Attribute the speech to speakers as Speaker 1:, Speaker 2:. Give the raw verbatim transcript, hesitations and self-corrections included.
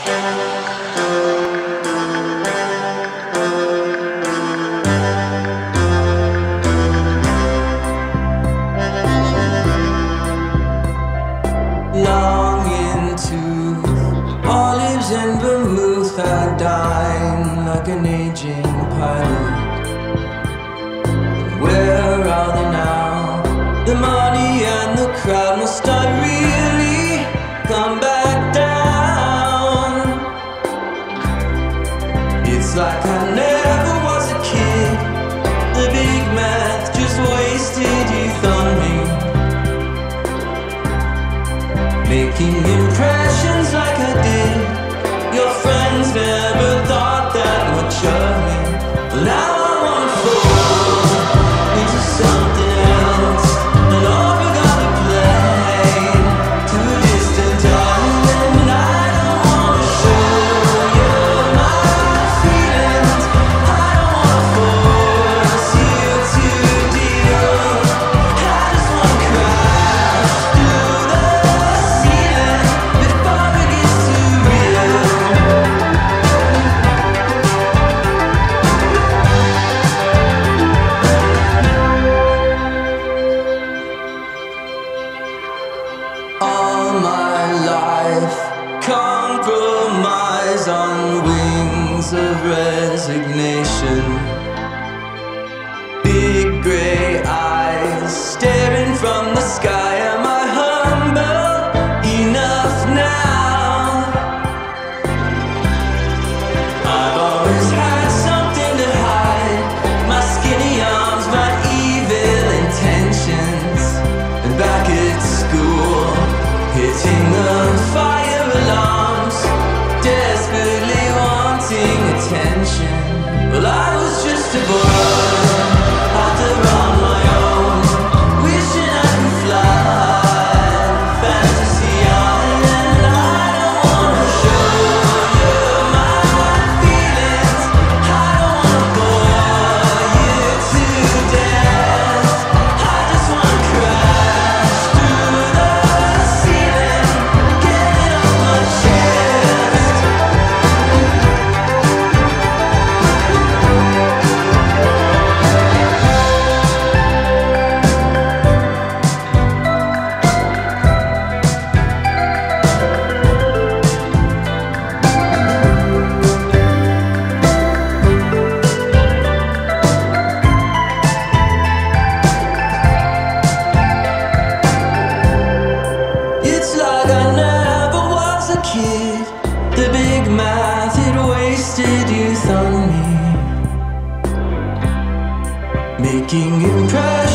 Speaker 1: Longing to olives and vermouth, I dine like an aging pilot. Where are they now? The money and the crowd, must I really come back down? It's like I never was a kid. The big math just wasted youth on me, making impressions like I did. Your friends never thought that much of me. Well, now I wanna fall into something else, and all forgot to play to a distant island. And I don't wanna show you my feelings. I don't wanna force you to deal. I just wanna crash through the ceiling before it gets too real. All my life, compromise on wings of resignation. Big grey eyes staring from the sky. Am I humble enough now? I've always had something to hide, my skinny arms, my evil intentions. And back at school, hitting the fire alarms, desperately wanting attention. Well, I was just a boy out there on my own, wishing I could fly fantasy island. I don't wanna show you my feelings. I don't wanna bore you to death. I just wanna crash through the ceiling, get it off my chest. It's like I never was a kid. The big math, it wasted youth on me, making impressions